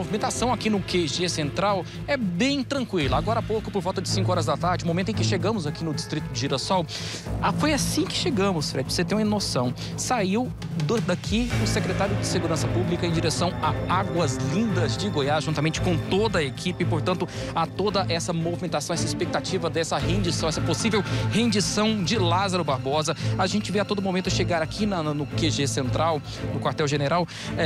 movimentação aqui no QG Central é bem tranquila. Agora há pouco, por volta de 5 horas da tarde, momento em que chegamos aqui no distrito de Girassol, foi assim que chegamos, Fred, pra você ter uma noção. Saiu daqui o secretário de Segurança Pública em direção a Águas Lindas de Goiás, juntamente com toda a equipe, portanto, a toda essa movimentação, essa expectativa dessa rendição, essa possível rendição de Lázaro Barbosa. A gente vê a todo momento chegar aqui no QG Central, no quartel-general,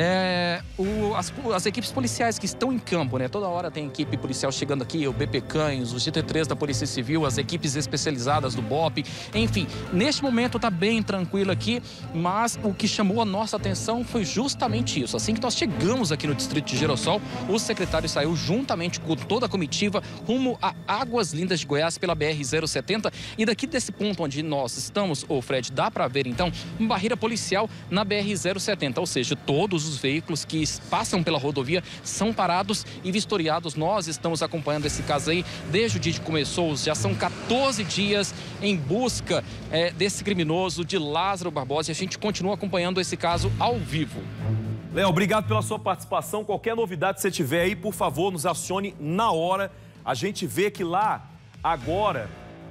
as equipes policiais que estão em campo, né? Toda hora tem equipe policial chegando aqui, o BP Cães, o GT3 da Polícia Civil, as equipes especializadas do BOP, enfim, neste momento tá bem tranquilo aqui, mas o que chamou a nossa atenção foi justamente isso. Assim que nós chegamos aqui no distrito de Girassol, o secretário saiu juntamente com toda a comitiva rumo a Águas Lindas de Goiás pela BR-070, e daqui desse ponto onde nós estamos, Fred, dá para ver então uma barreira policial na BR-070, ou seja, todos os veículos que passam pela rodovia são parados e vistoriados. Nós estamos acompanhando esse caso aí desde o dia que começou, já são 14 dias em busca desse criminoso, de Lázaro Barbosa, e a gente continua acompanhando esse caso ao vivo. Léo, obrigado pela sua participação. Qualquer novidade que você tiver aí, por favor, nos acione na hora. A gente vê que lá, agora,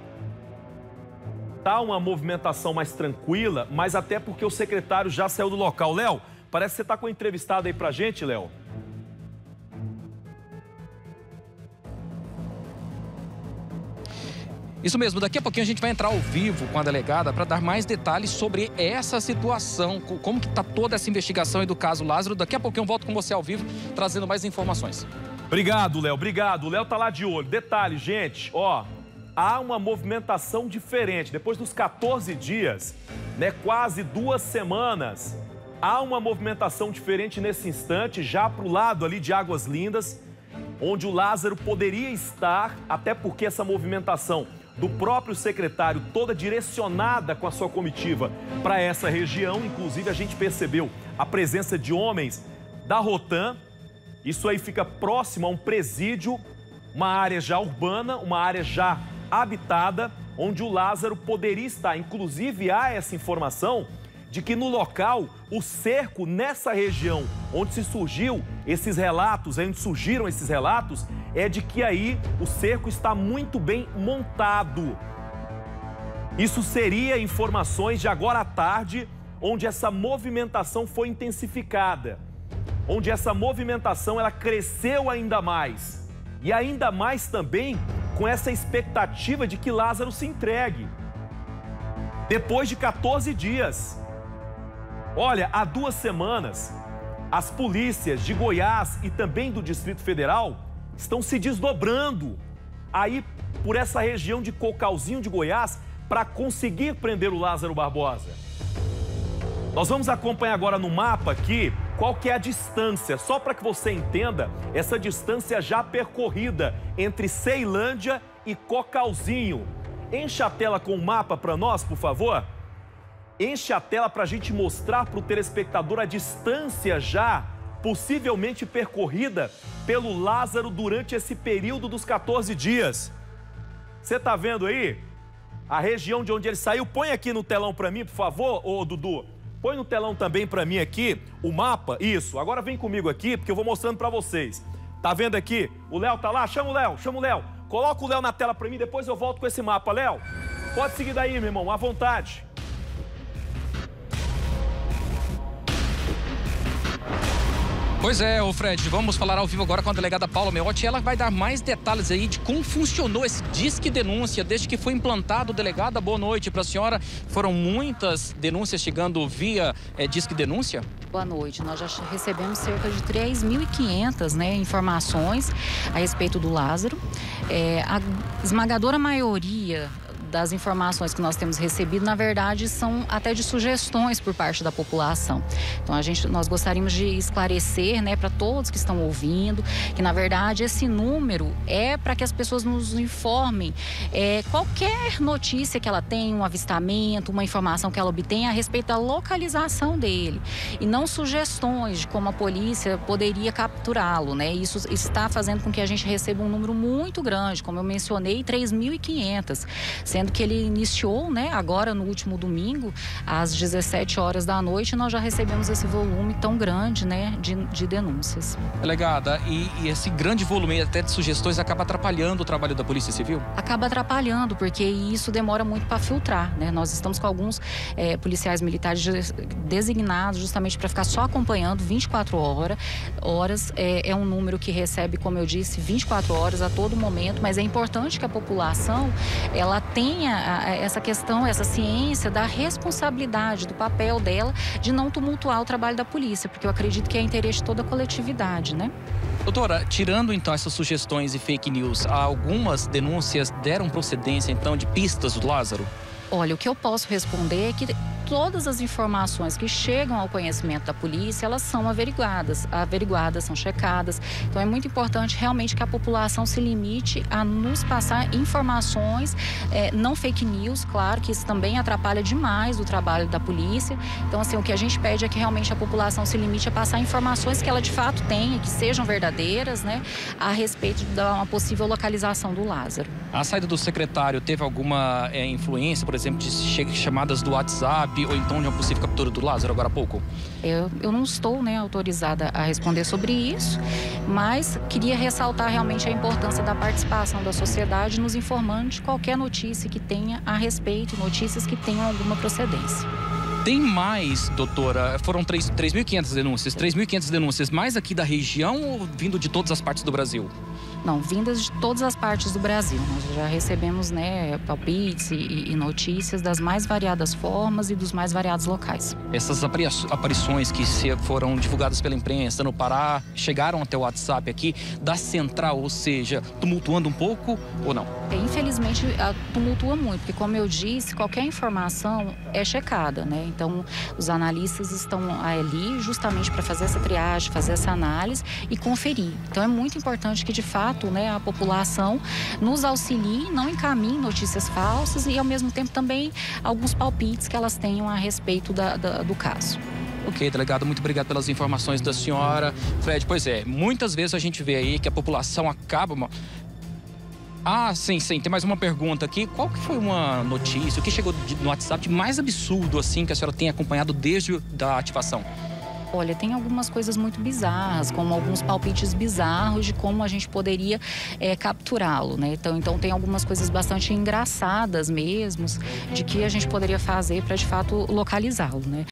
tá uma movimentação mais tranquila, mas até porque o secretário já saiu do local. Léo, parece que você tá com um entrevistado aí pra gente, Léo. Isso mesmo, daqui a pouquinho a gente vai entrar ao vivo com a delegada para dar mais detalhes sobre essa situação, como que está toda essa investigação aí do caso Lázaro. Daqui a pouquinho eu volto com você ao vivo, trazendo mais informações. Obrigado, Léo, obrigado. O Léo tá lá de olho. Detalhe, gente, ó, há uma movimentação diferente. Depois dos 14 dias, né, quase 2 semanas, há uma movimentação diferente nesse instante, já pro lado ali de Águas Lindas, onde o Lázaro poderia estar, até porque essa movimentação do próprio secretário, toda direcionada com a sua comitiva para essa região. Inclusive, a gente percebeu a presença de homens da Rotam. Isso aí fica próximo a um presídio, uma área já urbana, uma área já habitada, onde o Lázaro poderia estar. Inclusive, há essa informação de que no local, o cerco nessa região onde se surgiu esses relatos, onde surgiram esses relatos, é de que aí o cerco está muito bem montado. Isso seria informações de agora à tarde, onde essa movimentação foi intensificada, onde essa movimentação ela cresceu ainda mais. E ainda mais também com essa expectativa de que Lázaro se entregue. Depois de 14 dias. Olha, há 2 semanas, as polícias de Goiás e também do Distrito Federal estão se desdobrando aí por essa região de Cocalzinho de Goiás para conseguir prender o Lázaro Barbosa. Nós vamos acompanhar agora no mapa aqui qual que é a distância, só para que você entenda essa distância já percorrida entre Ceilândia e Cocalzinho. Enche a tela com o mapa para nós, por favor. Enche a tela para a gente mostrar para o telespectador a distância já possivelmente percorrida pelo Lázaro durante esse período dos 14 dias. Você está vendo aí? A região de onde ele saiu. Põe aqui no telão para mim, por favor, ô Dudu. Põe no telão também para mim aqui o mapa. Isso. Agora vem comigo aqui, porque eu vou mostrando para vocês. Tá vendo aqui? O Léo tá lá? Chama o Léo, chama o Léo. Coloca o Léo na tela para mim, depois eu volto com esse mapa. Léo, pode seguir daí, meu irmão, à vontade. Pois é, Fred, vamos falar ao vivo agora com a delegada Paula Meotti. Ela vai dar mais detalhes aí de como funcionou esse Disque Denúncia desde que foi implantado. Delegada, boa noite para a senhora. Foram muitas denúncias chegando via Disque Denúncia? Boa noite. Nós já recebemos cerca de 3.500, informações a respeito do Lázaro. A esmagadora maioria das informações que nós temos recebido, na verdade, são até de sugestões por parte da população. Então, nós gostaríamos de esclarecer, para todos que estão ouvindo, que, na verdade, esse número é para que as pessoas nos informem qualquer notícia que ela tenha, um avistamento, uma informação que ela obtenha a respeito da localização dele. E não sugestões de como a polícia poderia capturá-lo, Isso está fazendo com que a gente receba um número muito grande, como eu mencionei, 3.500, sendo sendo que ele iniciou, né, agora no último domingo, às 17 horas da noite, nós já recebemos esse volume tão grande, né, de denúncias. Delegada, e esse grande volume até de sugestões acaba atrapalhando o trabalho da Polícia Civil? Acaba atrapalhando, porque isso demora muito para filtrar, né? Nós estamos com alguns policiais militares designados justamente para ficar só acompanhando 24 horas. É um número que recebe, como eu disse, 24 horas a todo momento, mas é importante que a população ela tenha essa questão, essa ciência da responsabilidade, do papel dela de não tumultuar o trabalho da polícia, porque eu acredito que é interesse de toda a coletividade, né? Doutora, tirando então essas sugestões e fake news, algumas denúncias deram procedência então de pistas do Lázaro? Olha, o que eu posso responder é que todas as informações que chegam ao conhecimento da polícia, elas são averiguadas, são checadas. Então é muito importante realmente que a população se limite a nos passar informações, não fake news, claro que isso também atrapalha demais o trabalho da polícia. Então assim, o que a gente pede é que realmente a população se limite a passar informações que ela de fato tenha, que sejam verdadeiras, né, a respeito da uma possível localização do Lázaro. A saída do secretário teve alguma influência, por exemplo, de chamadas do WhatsApp ou então de uma possível captura do Lázaro agora há pouco? Eu não estou, né, autorizada a responder sobre isso, mas queria ressaltar realmente a importância da participação da sociedade nos informando de qualquer notícia que tenha a respeito, notícias que tenham alguma procedência. Tem mais, doutora? Foram 3.500 denúncias. 3.500 denúncias mais aqui da região ou vindo de todas as partes do Brasil? Não, vindas de todas as partes do Brasil. Nós já recebemos, né, palpites e notícias das mais variadas formas e dos mais variados locais. Essas aparições que foram divulgadas pela imprensa no Pará chegaram até o WhatsApp aqui da central, ou seja, tumultuando um pouco ou não? Infelizmente, tumultua muito, porque como eu disse, qualquer informação é checada, né? Então, os analistas estão ali justamente para fazer essa triagem, fazer essa análise e conferir. Então, é muito importante que, de fato, né, a população nos auxilie, não encaminhe notícias falsas e, ao mesmo tempo, também alguns palpites que elas tenham a respeito do caso. Ok, delegado, muito obrigado pelas informações da senhora. Fred, pois é, muitas vezes a gente vê aí que a população acaba... sim, tem mais uma pergunta aqui. Qual que foi uma notícia, o que chegou no WhatsApp de mais absurdo, assim, que a senhora tem acompanhado desde a ativação? Olha, tem algumas coisas muito bizarras, como alguns palpites bizarros de como a gente poderia capturá-lo, né? Então tem algumas coisas bastante engraçadas mesmo, de que a gente poderia fazer para, de fato, localizá-lo, né?